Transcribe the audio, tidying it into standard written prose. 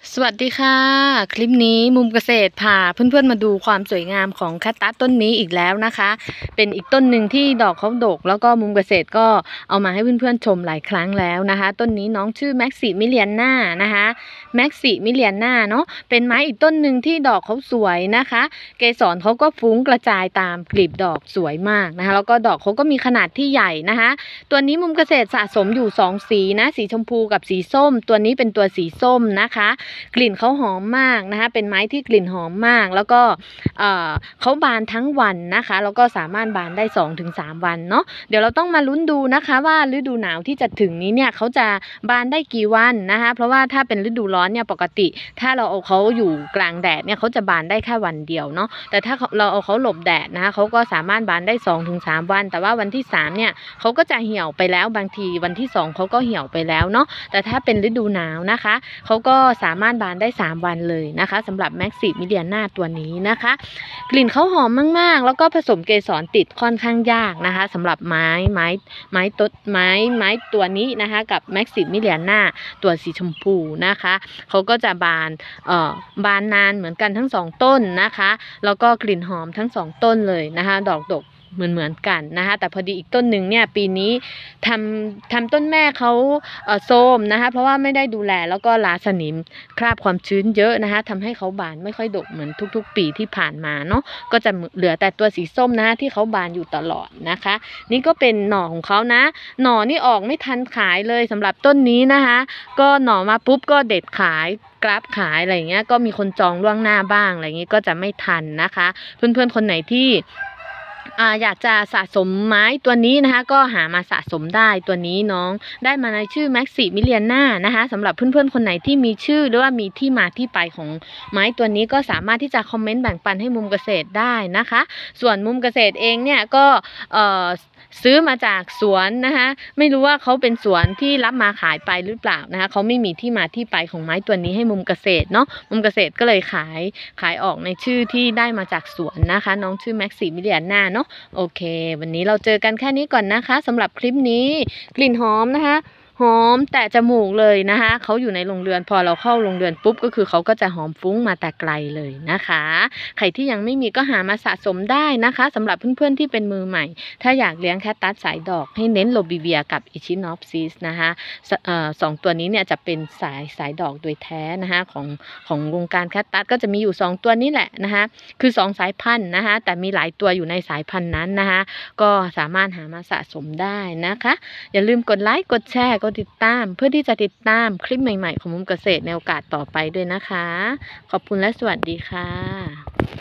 สวัสดีค่ะคลิปนี้มุมเกษตรพาเพื่อนๆมาดูความสวยงามของแคคตัสต้นนี้อีกแล้วนะคะเป็นอีกต้นหนึ่งที่ดอกเขาดกแล้วก็มุมเกษตรก็เอามาให้เพื่อนๆชมหลายครั้งแล้วนะคะต้นนี้น้องชื่อแม็กซิมิเลียนานะคะแม็กซิมิเลียนาเนาะเป็นไม้อีกต้นหนึ่งที่ดอกเขาสวยนะคะเกสรเขาก็ฟุ้งกระจายตามกลีบดอกสวยมากนะคะแล้วก็ดอกเขาก็มีขนาดที่ใหญ่นะคะตัวนี้มุมเกษตรสะสมอยู่2สีนะสีชมพูกับสีส้มตัวนี้เป็นตัวสีส้มนะคะกลิ่นเขาหอมมากนะคะเป็นไม้ที่กลิ่นหอมมากแล้วก็เขาบานทั้งวันนะคะแล้วก็สามารถบานได้ 2-3 วันเนาะเดี๋ยวเราต้องมาลุ้นดูนะคะว่าฤดูหนาวที่จะถึงนี้เนี่ยเขาจะบานได้กี่วันนะคะเพราะว่าถ้าเป็นฤดูร้อนเนี่ยปกติถ้าเราเอาเขาอยู่กลางแดดเนี่ยเขาจะบานได้แค่วันเดียวเนาะแต่ถ้าเราเอาเขาหลบแดดนะคะเขาก็สามารถบานได้ 2-3 วันแต่ว่าวันที่3เนี่ยเขาก็จะเหี่ยวไปแล้วบางทีวันที่2เขาก็เหี่ยวไปแล้วเนาะแต่ถ้าเป็นฤดูหนาวนะคะเขาก็สามารถบานได้3วันเลยนะคะสำหรับแม็กซิมิเลียนาตัวนี้นะคะกลิ่นเขาหอมมากๆแล้วก็ผสมเกสรติดค่อนข้างยากนะคะสำหรับไม้ตัวนี้นะคะกับแม็กซิมิเลียนาตัวสีชมพูนะคะเขาก็จะบานนานเหมือนกันทั้ง2ต้นนะคะแล้วก็กลิ่นหอมทั้ง2ต้นเลยนะคะดอกดกเหมือนกันนะคะแต่พอดีอีกต้นหนึ่งเนี่ยปีนี้ทำต้นแม่เขาโทรมนะคะเพราะว่าไม่ได้ดูแลแล้วก็ราสนิมคราบความชื้นเยอะนะคะทำให้เขาบานไม่ค่อยดกเหมือนทุกๆปีที่ผ่านมาเนาะก็จะเหลือแต่ตัวสีส้มนะคะที่เขาบานอยู่ตลอดนะคะนี่ก็เป็นหน่อของเขานะหน่อนี่ออกไม่ทันขายเลยสำหรับต้นนี้นะคะก็หน่อมาปุ๊บก็เด็ดขายกราฟขายอะไรเงี้ยก็มีคนจองล่วงหน้าบ้างอะไรเงี้ยก็จะไม่ทันนะคะเพื่อนๆคนไหนที่อยากจะสะสมไม้ตัวนี้นะคะก็หามาสะสมได้ตัวนี้น้องได้มาในชื่อแม็กซิมิเลียนานะคะสำหรับเพื่อนๆคนไหนที่มีชื่อหรือว่ามีที่มาที่ไปของไม้ตัวนี้ก็สามารถที่จะคอมเมนต์แบ่งปันให้มุมเกษตรได้นะคะส่วนมุมเกษตรเองเนี่ยก็ซื้อมาจากสวนนะคะไม่รู้ว่าเขาเป็นสวนที่รับมาขายไปหรือเปล่านะคะเขาไม่มีที่มาที่ไปของไม้ตัวนี้ให้มุมเกษตรเนาะมุมเกษตรก็เลยขายออกในชื่อที่ได้มาจากสวนนะคะน้องชื่อแม็กซิมิเลียนาเนาะโอเควันนี้เราเจอกันแค่นี้ก่อนนะคะสำหรับคลิปนี้กลิ่นหอมนะคะหอมแต่จมูกเลยนะคะเขาอยู่ในโรงเรือนพอเราเข้าโรงเรือนปุ๊บก็คือเขาก็จะหอมฟุ้งมาแต่ไกลเลยนะคะใครที่ยังไม่มีก็หามาสะสมได้นะคะสำหรับเพื่อนๆที่เป็นมือใหม่ถ้าอยากเลี้ยงแคคตัสสายดอกให้เน้นโลบิเวียกับอิชินอฟซิสนะคะสองตัวนี้เนี่ยจะเป็นสายดอกโดยแท้นะคะของวงการแคคตัสก็จะมีอยู่2ตัวนี้แหละนะคะคือ2สายพันธุ์นะคะแต่มีหลายตัวอยู่ในสายพันธุ์นั้นนะคะก็สามารถหามาสะสมได้นะคะอย่าลืมกดไลค์กดแชร์กดติดตามเพื่อที่จะติดตามคลิปใหม่ๆของมุมเกษตรในโอกาสต่อไปด้วยนะคะขอบคุณและสวัสดีค่ะ